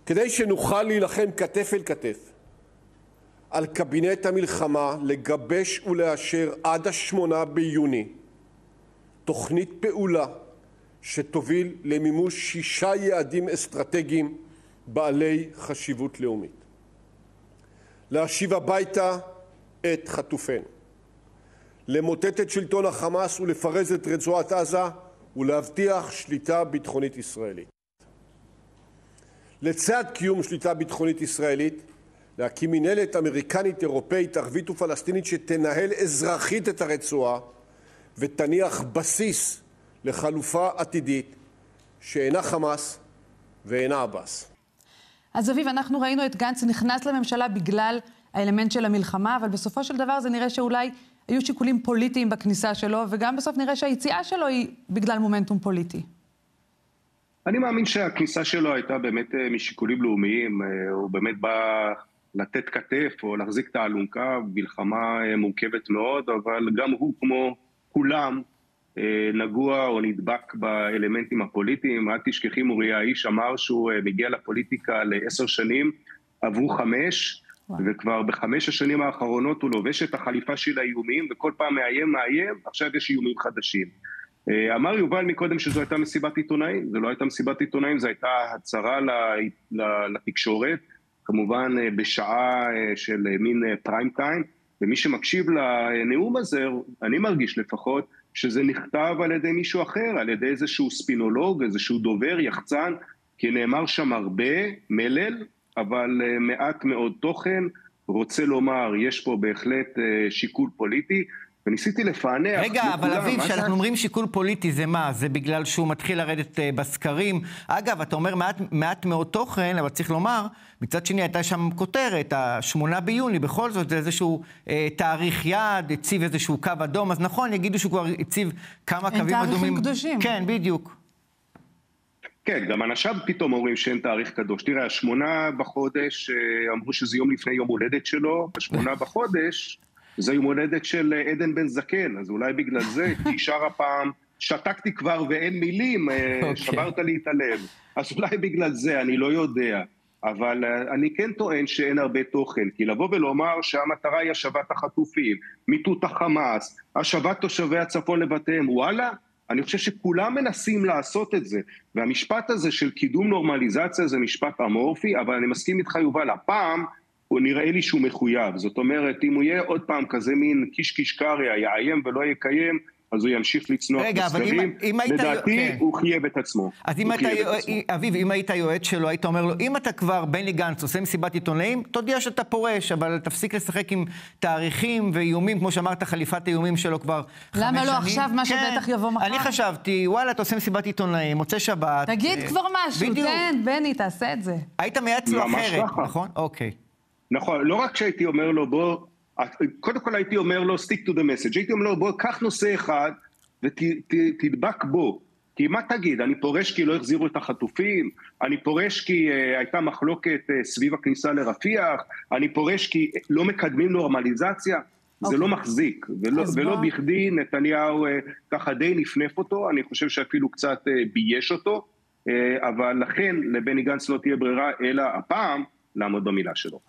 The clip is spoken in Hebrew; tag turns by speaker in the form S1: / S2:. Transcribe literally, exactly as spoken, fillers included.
S1: כדי שנוכל להילחם כתף אל כתף על קבינט המלחמה, לגבש ולאשר עד השמונה ביוני תוכנית פעולה שתוביל למימוש שישה יעדים אסטרטגיים בעלי חשיבות לאומית. להשיב הביתה את חטופינו, למוטט את שלטון החמאס ולפרז את רצועת עזה ולהבטיח שליטה ביטחונית ישראלית. לצד קיום שליטה ביטחונית ישראלית, להקים מנהלת אמריקנית, אירופאית, ערבית ופלסטינית שתנהל אזרחית את הרצועה ותניח בסיס לחלופה עתידית שאינה חמאס ואינה עבאס.
S2: אז אביב, אנחנו ראינו את גנץ נכנס לממשלה בגלל האלמנט של המלחמה, אבל בסופו של דבר זה נראה שאולי היו שיקולים פוליטיים בכניסה שלו, וגם בסוף נראה שהיציאה שלו היא בגלל מומנטום פוליטי.
S3: אני מאמין שהכניסה שלו הייתה באמת משיקולים לאומיים. הוא באמת בא לתת כתף או להחזיק את האלונקה, מלחמה מורכבת מאוד, אבל גם הוא כמו כולם נגוע או נדבק באלמנטים הפוליטיים. אל תשכחי, מוריה, האיש אמר שהוא מגיע לפוליטיקה לעשר שנים, עברו חמש, וואו. וכבר בחמש השנים האחרונות הוא לובש את החליפה של האיומים, וכל פעם מאיים מאיים, עכשיו יש איומים חדשים. אמר יובל מקודם שזו הייתה מסיבת עיתונאים, זו לא הייתה מסיבת עיתונאים, זו הייתה הצהרה לתקשורת, כמובן בשעה של מין פריים טיים, ומי שמקשיב לנאום הזה, אני מרגיש לפחות, שזה נכתב על ידי מישהו אחר, על ידי איזשהו ספינולוג, איזשהו דובר, יחצן, כי נאמר שם הרבה מלל, אבל מעט מאוד תוכן. רוצה לומר, יש פה בהחלט שיקול פוליטי, וניסיתי לפענח...
S4: רגע, אבל אביב, שאנחנו אומרים שיקול פוליטי, זה מה? זה בגלל שהוא מתחיל לרדת בסקרים. אגב, אתה אומר מעט, מעט מאוד תוכן, אבל צריך לומר, מצד שני הייתה שם כותרת, השמונה ביוני, בכל זאת זה איזשהו אה, תאריך יעד, הציב איזשהו קו אדום, אז נכון, יגידו שהוא כבר הציב כמה קווים אדומים.
S2: אין תאריכים קדושים.
S4: כן, בדיוק.
S3: כן, גם אנשיו פתאום אומרים שאין תאריך קדוש. תראה, השמונה בחודש, אמרו שזה יום לפני יום הולדת שלו, השמונה בחודש, זה יום הולדת של עדן בן זקן, אז אולי בגלל זה, כי שר הפעם, שתקתי כבר ואין מילים, okay. שברת לי את הלב. אז אולי בגלל זה, אני לא יודע. אבל אני כן טוען שאין הרבה תוכן, כי לבוא ולומר שהמטרה היא השבת החטופים, מיטוט החמאס, השבת תושבי הצפון לבתיהם, וואלה, אני חושב שכולם מנסים לעשות את זה, והמשפט הזה של קידום נורמליזציה זה משפט אמורפי, אבל אני מסכים איתך יובל, הפעם הוא נראה לי שהוא מחויב. זאת אומרת, אם הוא יהיה עוד פעם כזה מין קיש קיש קריה, יאיים ולא יקיים, אז הוא ימשיך לצנוח בסקרים. לדעתי כן. הוא חייב את עצמו.
S4: אז אם אתה, אביב, אם היית יועץ שלו, היית אומר לו, אם אתה כבר בני גנץ עושה מסיבת עיתונאים, תודיע שאתה פורש, אבל תפסיק לשחק עם תאריכים ואיומים, כמו שאמרת, חליפת האיומים שלו כבר חמש שנים.
S2: למה לא עכשיו מה
S4: כן.
S2: שבטח יבוא מחר?
S4: אני חשבתי, וואלה, אתה עושה מסיבת עיתונאים, מוצא שבת.
S2: תגיד אה... כבר משהו, בדיוק. תן, בני, תעשה את זה.
S4: היית מייעץ לו אחרת, נכון? אוקיי.
S3: נכון, לא רק שהייתי אומר לו, בוא, קודם כל הייתי אומר לו, stick to the message, הייתי אומר לו, בוא, קח נושא אחד ותדבק בו, כי מה תגיד, אני פורש כי לא החזירו את החטופים, אני פורש כי uh, הייתה מחלוקת uh, סביב הכניסה לרפיח, אני פורש כי לא מקדמים נורמליזציה, okay. זה לא מחזיק, ולא, ולא בכדי נתניהו uh, ככה די נפנף אותו, אני חושב שאפילו קצת uh, בייש אותו, uh, אבל לכן לבני גנץ לא תהיה ברירה, אלא הפעם לעמוד במילה שלו.